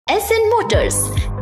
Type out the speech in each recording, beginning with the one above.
SN motors.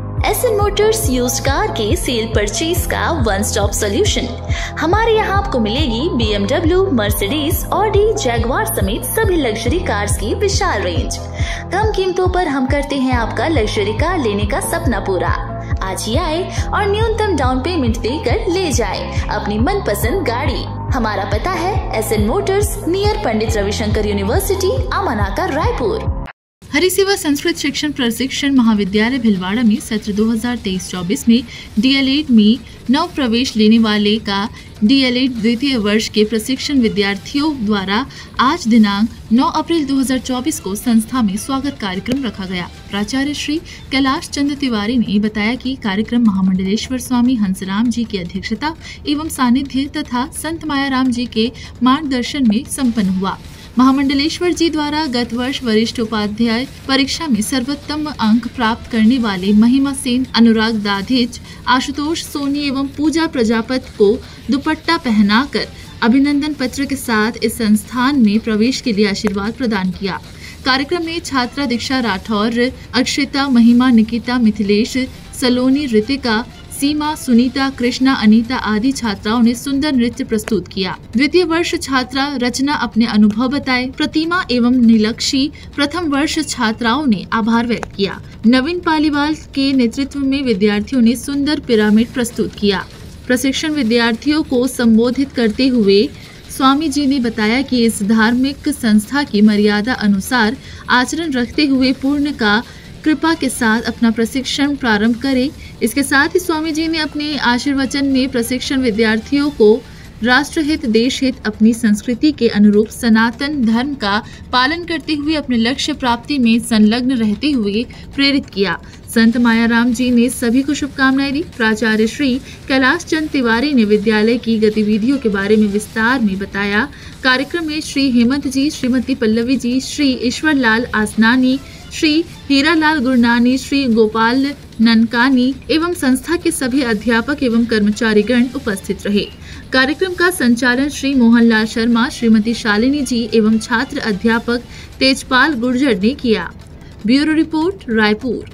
SN motors used car के sale purchase का one stop solution. हमारे यहाँ आपको मिलेगी BMW, मर्सिडीज, ऑडी, जैगवार समेत सभी लग्जरी कार्स की विशाल रेंज। कम कीमतों पर हम करते हैं आपका लग्जरी कार लेने का सपना पूरा। आज ही आए और न्यूनतम डाउन पेमेंट देकर ले जाए अपनी मनपसंद गाड़ी। हमारा पता है SN motors, near Pandit Ravishankar university, Amanaka, Raipur. Harisewa Sanskrit Shikshan Prashikshan महाविद्यालय भिलवाड़ा में सत्र 2023-24 में DLED में नव प्रवेश लेने वाले का DLED द्वितीय वर्ष के प्रशिक्षण विद्यार्थियों द्वारा आज दिनांक 9 अप्रैल 2024 को संस्था में स्वागत कार्यक्रम रखा गया। प्राचार्य श्री कैलाश चंद्र तिवारी ने बताया कि कार्यक्रम महामंडलेश्वर स्वामी हंसराम जी की अध्यक्षता एवं सानिध्य तथा संत मायाराम जी के मार्गदर्शन में संपन्न हुआ। महामंडलेश्वर जी द्वारा गत वर्ष वरिष्ठ उपाध्याय परीक्षा में सर्वोत्तम अंक प्राप्त करने वाले महिमा सेन, अनुराग दाधिच, आशुतोष सोनी एवं पूजा प्रजापत को दुपट्टा पहनाकर अभिनंदन पत्र के साथ इस संस्थान में प्रवेश के लिए आशीर्वाद प्रदान किया। कार्यक्रम में छात्रा दीक्षा राठौर, अक्षिता, महिमा, निकिता, मिथिलेश, सलोनी, ऋतिका, सीमा, सुनीता, कृष्णा, अनीता आदि छात्राओं ने सुंदर नृत्य प्रस्तुत किया। द्वितीय वर्ष छात्रा रचना अपने अनुभव बताए। प्रतिमा एवं नीलक्षी प्रथम वर्ष छात्राओं ने आभार व्यक्त किया। नवीन पालीवाल के नेतृत्व में विद्यार्थियों ने सुंदर पिरामिड प्रस्तुत किया। प्रशिक्षण विद्यार्थियों को संबोधित करते हुए स्वामी जी ने बताया कि इस धार्मिक संस्था की मर्यादा अनुसार आचरण रखते हुए पूर्ण का कृपा के साथ अपना प्रशिक्षण प्रारंभ करें। इसके साथ ही स्वामी जी ने अपने आशीर्वचन में प्रशिक्षण विद्यार्थियों को राष्ट्रहित, देश हित, अपनी संस्कृति के अनुरूप सनातन धर्म का पालन करते हुए अपने लक्ष्य प्राप्ति में संलग्न रहते हुए प्रेरित किया। संत मायाराम जी ने सभी को शुभकामनाएं दी। प्राचार्य श्री कैलाश चंद्र तिवारी ने विद्यालय की गतिविधियों के बारे में विस्तार में बताया। कार्यक्रम में श्री हेमंत जी, श्रीमती पल्लवी जी, श्री ईश्वर लाल आसनानी, श्री हीरालाल गुरनानी, श्री गोपाल ननकानी एवं संस्था के सभी अध्यापक एवं कर्मचारीगण उपस्थित रहे। कार्यक्रम का संचालन श्री मोहनलाल शर्मा, श्रीमती शालिनी जी एवं छात्र अध्यापक तेजपाल गुर्जर ने किया। Bureau report, Raipur.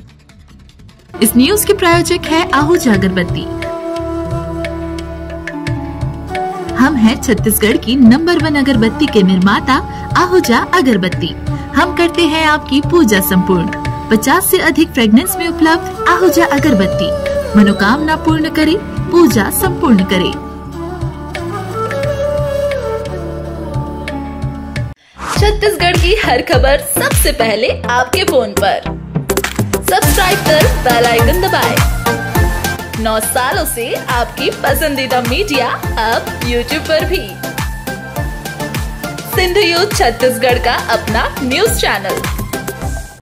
इस न्यूज के प्रायोजक है आहूजा अगरबत्ती। हम हैं छत्तीसगढ़ की नंबर 1 अगरबत्ती के निर्माता आहूजा अगरबत्ती। हम करते हैं आपकी पूजा संपूर्ण। 50 से अधिक फ्रेग्रेंस में उपलब्ध आहूजा अगरबत्ती मनोकामना पूर्ण करे, पूजा संपूर्ण करे। छत्तीसगढ़ की हर खबर सबसे पहले आपके फोन पर। सब्सक्राइब कर बेल आइकन दबाएं। 9 सालों से आपकी पसंदीदा मीडिया अब YouTube पर भी। सिंधु यूथ छत्तीसगढ़ का अपना न्यूज चैनल।